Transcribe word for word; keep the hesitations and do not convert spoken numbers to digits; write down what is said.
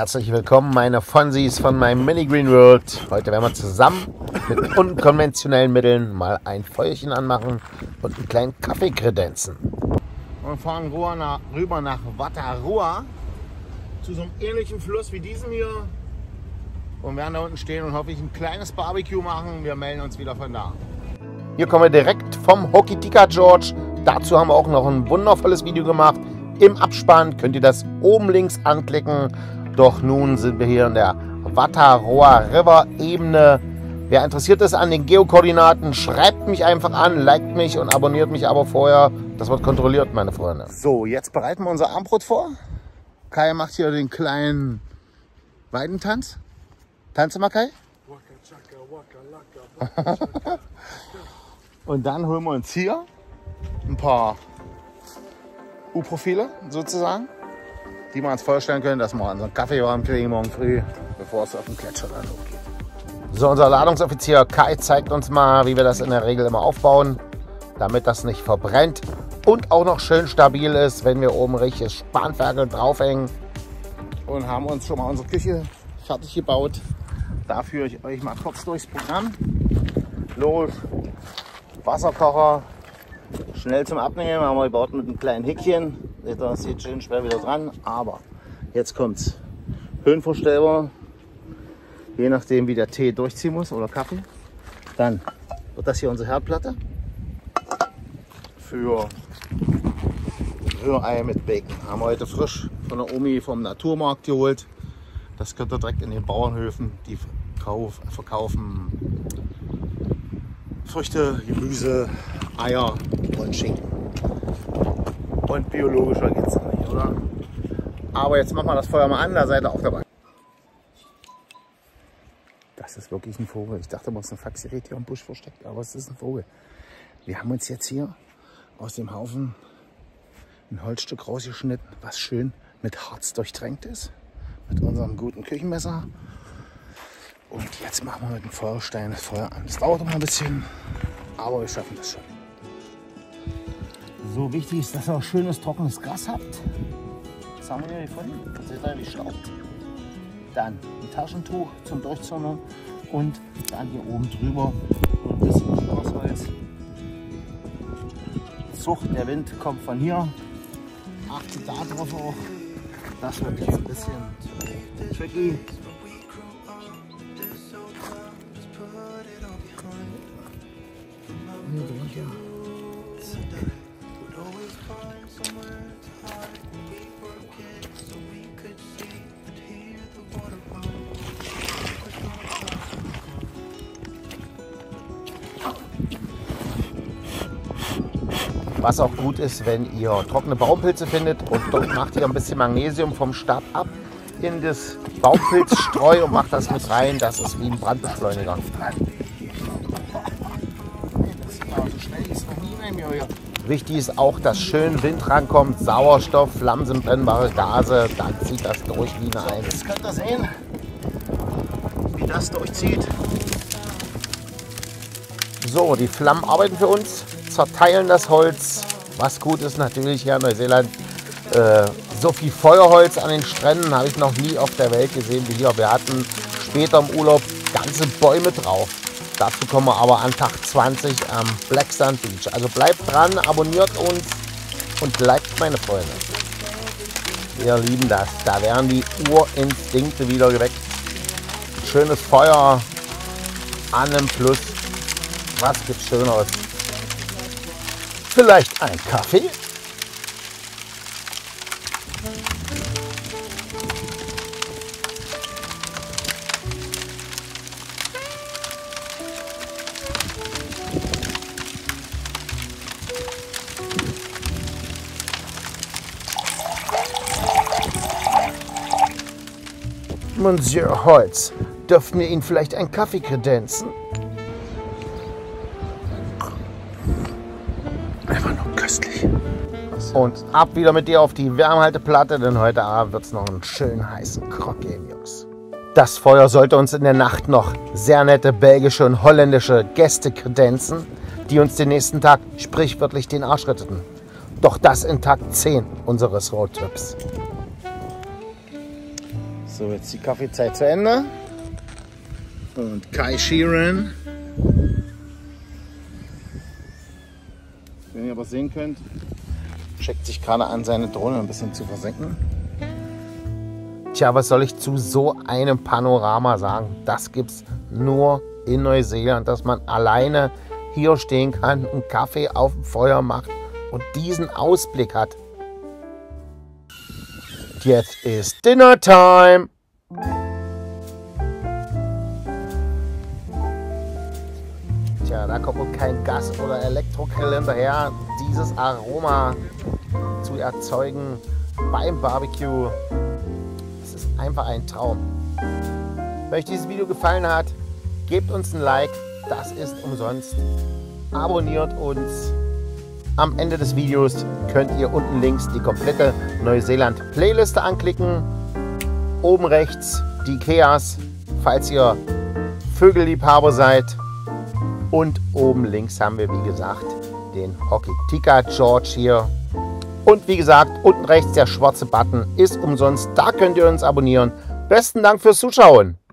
Herzlich willkommen, meine Fonsis von meinem Mini Green World. Heute werden wir zusammen mit unkonventionellen Mitteln mal ein Feuerchen anmachen und einen kleinen Kaffee kredenzen. Wir fahren rüber nach Wataroa zu so einem ähnlichen Fluss wie diesem hier und werden da unten stehen und hoffentlich ein kleines Barbecue machen. Wir melden uns wieder von da. Hier kommen wir direkt vom Hokitika Gorge. Dazu haben wir auch noch ein wundervolles Video gemacht. Im Abspann könnt ihr das oben links anklicken. Doch nun sind wir hier in der Wataroa River Ebene. Wer interessiert ist an den Geokoordinaten, schreibt mich einfach an, liked mich und abonniert mich aber vorher. Das wird kontrolliert, meine Freunde. So, jetzt bereiten wir unser Armbrot vor. Kai macht hier den kleinen Weidentanz. Tanze mal, Kai. Und dann holen wir uns hier ein paar U-Profile sozusagen, die wir uns vorstellen können, dass wir unseren Kaffee warm kriegen morgen früh, bevor es auf den Gletscher dann hochgeht. So, unser Ladungsoffizier Kai zeigt uns mal, wie wir das in der Regel immer aufbauen, damit das nicht verbrennt und auch noch schön stabil ist, wenn wir oben richtig Spanferkel draufhängen. Und haben uns schon mal unsere Küche fertig gebaut. Da führe ich euch mal kurz durchs Programm. Los, Wasserkocher, schnell zum Abnehmen, haben wir gebaut mit einem kleinen Häkchen. Das sieht schön schwer wieder dran, aber jetzt kommt's. Höhenverstellbar, je nachdem wie der Tee durchziehen muss oder Kaffee. Dann wird das hier unsere Herdplatte für Rührei mit Bacon. Haben wir heute frisch von der Omi vom Naturmarkt geholt. Das könnt ihr direkt in den Bauernhöfen, die verkaufen Früchte, Gemüse, Eier und Schinken. Und biologischer geht es nicht, oder? Aber jetzt machen wir das Feuer mal an, da seid ihr auch dabei. Das ist wirklich ein Vogel. Ich dachte, man ist ein Faxgerät hier im Busch versteckt, aber es ist ein Vogel. Wir haben uns jetzt hier aus dem Haufen ein Holzstück rausgeschnitten, was schön mit Harz durchtränkt ist. Mit unserem guten Küchenmesser. Und jetzt machen wir mit dem Feuerstein das Feuer an. Das dauert noch ein bisschen, aber wir schaffen das schon. So wichtig ist, dass ihr auch schönes trockenes Gras habt. Das haben wir hier gefunden. Seht ihr, wie Staub. Dann ein Taschentuch zum Durchzünden und dann hier oben drüber ein bisschen Holz. Zucht, der Wind kommt von hier. Achtet da drauf auch. Das wird jetzt ein bisschen tricky. Was auch gut ist, wenn ihr trockene Baumpilze findet und dort macht ihr ein bisschen Magnesium vom Stab ab in das Baumpilzstreu und macht das mit rein. Das ist wie ein Brandbeschleuniger. Wichtig ist auch, dass schön Wind rankommt, Sauerstoff, Flammen sind brennbare Gase, dann zieht das durch wie eine Eins. Jetzt könnt ihr sehen, wie das durchzieht. So, die Flammen arbeiten für uns, zerteilen das Holz. Was gut ist natürlich hier in Neuseeland, äh, so viel Feuerholz an den Stränden habe ich noch nie auf der Welt gesehen wie hier. Wir hatten später im Urlaub ganze Bäume drauf. Dazu kommen wir aber an Tag zwanzig am Black Sand Beach. Also bleibt dran, abonniert uns und liked, meine Freunde. Wir lieben das. Da werden die Urinstinkte wieder geweckt. Schönes Feuer an einem Fluss. Was gibt's Schöneres? Vielleicht ein Kaffee? Monsieur Holz, dürften wir Ihnen vielleicht einen Kaffee kredenzen? Einfach nur köstlich. Und ab wieder mit dir auf die Wärmhalteplatte, denn heute Abend wird es noch einen schönen heißen Grog geben, Jungs. Das Feuer sollte uns in der Nacht noch sehr nette belgische und holländische Gäste kredenzen, die uns den nächsten Tag sprichwörtlich den Arsch retteten. Doch das in Tag zehn unseres Roadtrips. So, jetzt die Kaffeezeit zu Ende. Und Kai Sheeran. Wenn ihr aber sehen könnt, checkt sich gerade an, seine Drohne ein bisschen zu versenken. Tja, was soll ich zu so einem Panorama sagen? Das gibt es nur in Neuseeland, dass man alleine hier stehen kann, einen Kaffee auf dem Feuer macht und diesen Ausblick hat. Jetzt ist Dinner Time! Tja, da kommt wohl kein Gas oder Elektrogrill hinterher, dieses Aroma zu erzeugen beim Barbecue. Es ist einfach ein Traum. Wenn euch dieses Video gefallen hat, gebt uns ein Like, das ist umsonst. Abonniert uns. Am Ende des Videos könnt ihr unten links die komplette Neuseeland-Playliste anklicken. Oben rechts die Ikeas, falls ihr Vögelliebhaber seid. Und oben links haben wir, wie gesagt, den Hokitika George hier. Und wie gesagt, unten rechts der schwarze Button ist umsonst. Da könnt ihr uns abonnieren. Besten Dank fürs Zuschauen.